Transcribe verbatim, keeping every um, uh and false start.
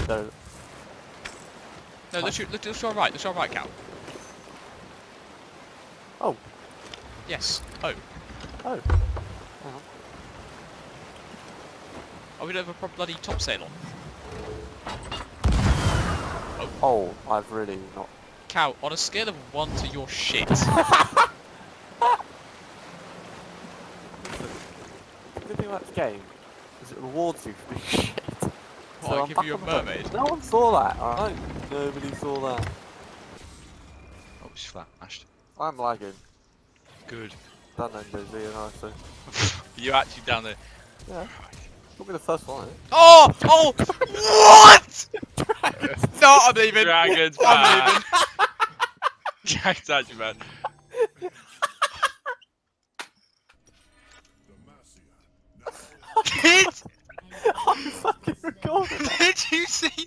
No. No, look to, look to your right, look to your right, Cal. Oh. Yes. Oh. Oh. Hang on. Oh, we don't have a proper bloody top sail on. Oh. Oh, I've really not. Cal, on a scale of one to your shit. The good thing about this game is it rewards you for being shit. What, So I I'm give back you a on the boat. mermaid? No one saw that, alright? Nobody saw that. Oh, she's flashed. I'm lagging. Good. Done then, J Z, and I so. You're actually down there. Yeah. You'll be the first one, eh? Oh! Oh! What?! No, I'm leaving. Dragon's I'm bad. leaving. Dragon's actually bad. Did, I'm fucking recording. did you see